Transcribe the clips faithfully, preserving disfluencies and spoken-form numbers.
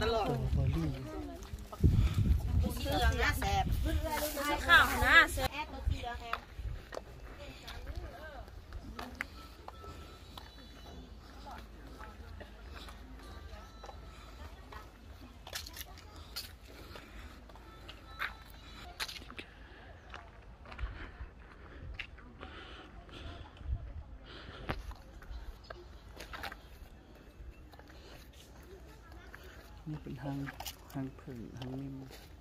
ตลอดสีเหลืองนะแสบข้าวนะแสบนี่เป็นทางทางผึ่งทางนิ่ม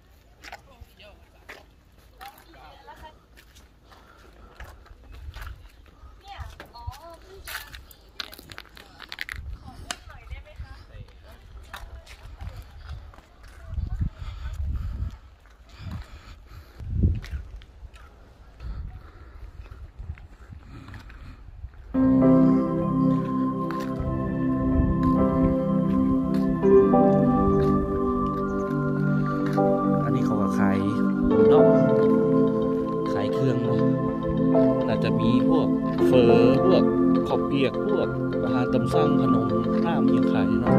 จะมีพวกเฟอพวกข้าวเปียกพวกอาหารตำสั่งขนมน้ำยังขายเนาะ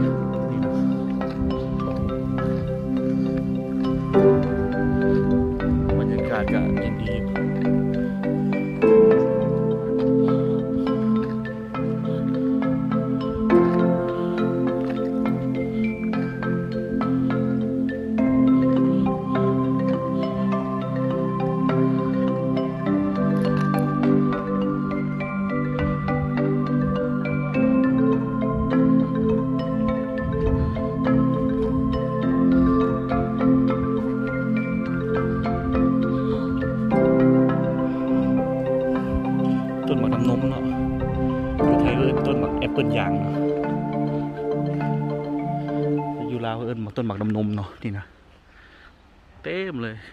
บรรยากาศก็ดีๆต้นหมากน้ำนมเนาะอยู่ไทยเอิ้นต้นหมากแอปเปิลยางเนาะอยู่ลาวเอิ้นหมากต้นหมากน้ำนมเนาะนี่นะเต็มเลย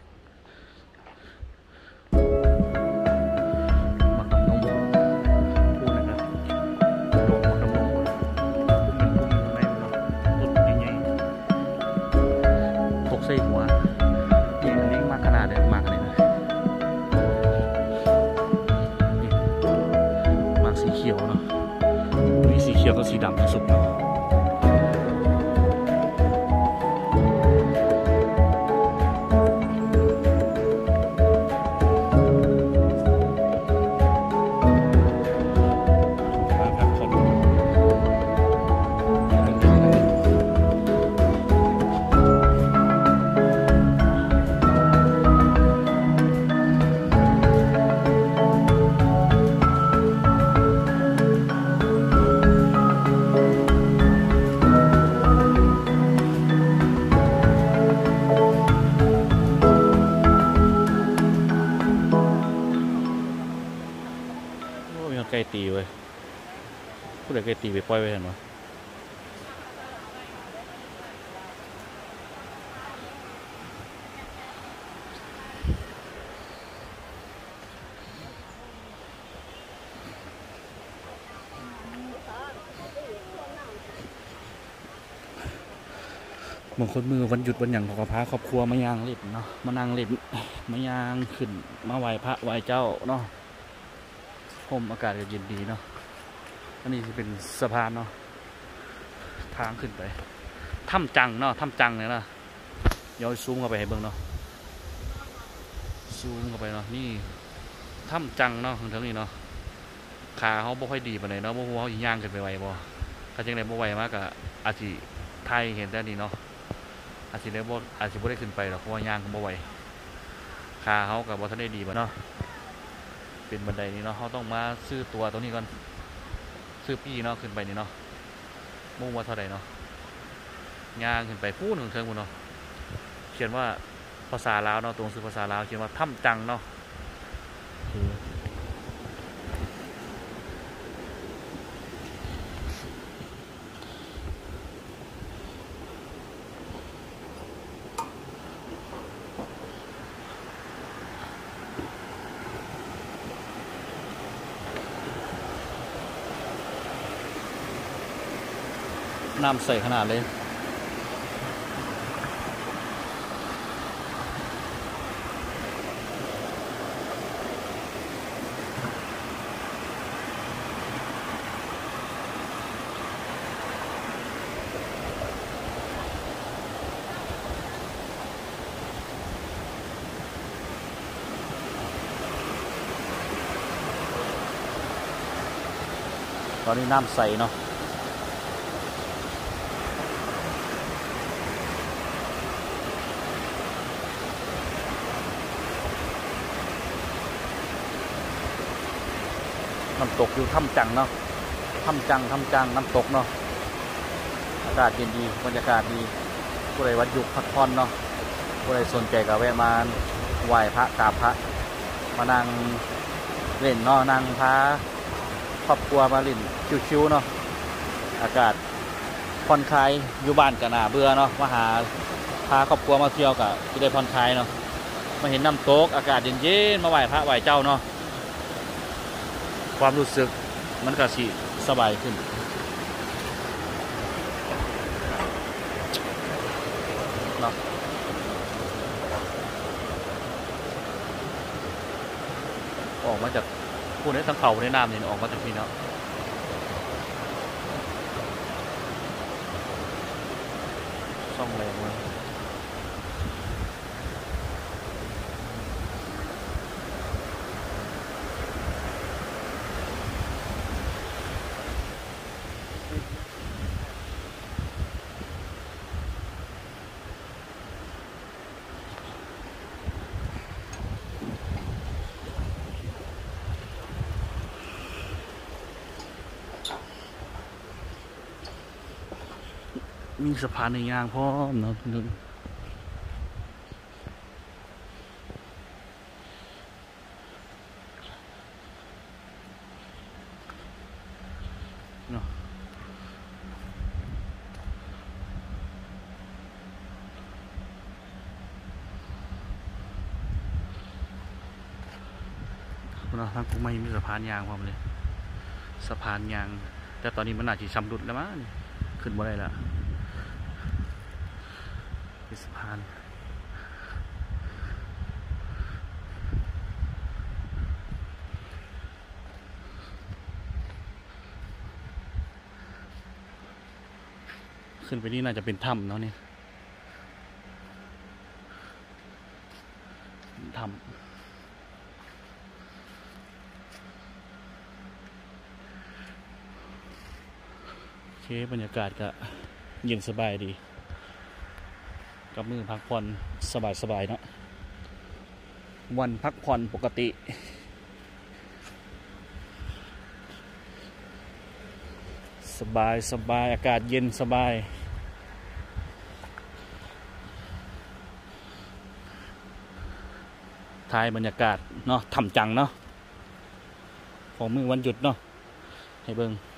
หมากน้ำนมพูดนะครับดอกหมากน้ำนมพุ่มเป็นพุ่มในเนาะต้นใหญ่ๆตกใส่หัวนี่อันนี้มากขนาดเลยมากขนาดเลยสีเขียวเนาะมีสีเขียวกับสีดำผสมเนาะไก่ตีไว้ผู้ใดไก่ตีไปปล่อยไว้เห็นไหมบางคนมือวันหยุดวันหยั่งของพระครอบครัวมาย่างเล่นเนาะมานั่งเล่นมาย่างขึ้นมาไหว้พระไหว้เจ้าเนาะผมอากาศก็เย็นดีเนาะอันนี้จะเป็นสะพานเนาะทางขึ้นไปถ้ำจังเนาะถ้ำจังเนี่ยนะย้อยซูมเข้าไปให้เบิ่งเนาะซูมเข้าไปเนาะนี่ถ้ำจังเนาะทางนี้เนาะขาเขาบ่ค่อยดีปานใดเนาะบ่ฮู้ว่าเขาย่างขึ้นไปไหวบ่ถ้าจังได๋บ่ไหวมากก็อาจสิไทยเห็นได้นี่เนาะอาจสิได้บ่อาจสิบ่ได้ขึ้นไปหรอกเพราะว่าย่างเขาบ่ไหวขาเขาก็บ่ทันได้ดีบ่เนาะเป็นบันไดนี้เนาะเขาต้องมาซื้อตัวตรงนี้ก่อนซื้อปี้เนาะขึ้นไปนี่เนาะมุ่งว่าเท่าไหร่เนาะย่างขึ้นไปพูดถึงเทิงคุณเนาะเขียนว่าภาษาลาวเนาะตรงซื้อภาษาลาวเขียนว่าถ้ำจังเนาะน้ำใสขนาดเลยตอนนี้น้ำใสเนาะน้ำตกอยู่ถ้ำจังเนาะถ้ำจังถ้ำจังน้ำตกเนาะอากาศเย็นดีบรรยากาศดีผู้ใดวัดยุคพักผ่อนเนาะผู้ใดสนใจก็แวะมาไหว้พระกราบพระมานั่งเล่นเนาะนั่งพาครอบครัวมาเล่นชิวๆเนาะอากาศผ่อนคลายอยู่บ้านก็น่าเบื่อเนาะมาหาพาครอบครัวมาเที่ยวก็จะได้ผ่อนคลายเนาะมาเห็นน้ำตกอากาศเย็นๆมาไหว้พระไหว้เจ้าเนาะความรู้สึกมันก็สิสบายขึ้นเนาะออกมาจากผู้นี้ทั้งเขาในน้ำนี่ออกมาจากพี่เนาะช่องแรงมามีสะพานในยางพร้อมเนาะนึงเนาะเนาะทางกูไม่มีสะพานยางพร้อมเลยสะพานยางแต่ตอนนี้มันอาจจะชำรุดแล้วมั้งขึ้นบ่ได้ละสะพานขึ้นไปนี่น่าจะเป็นถ้ำเนาะนี่ถ้ำโอเคบรรยากาศก็เย็นสบายดีกับมือพักผ่อนสบายๆเนาะวันพักผ่อนปกติสบายสบายอากาศเย็นสบายถ่ายบรรยากาศเนาะทำจังเนาะของมือวันหยุดเนาะให้เบิ่ง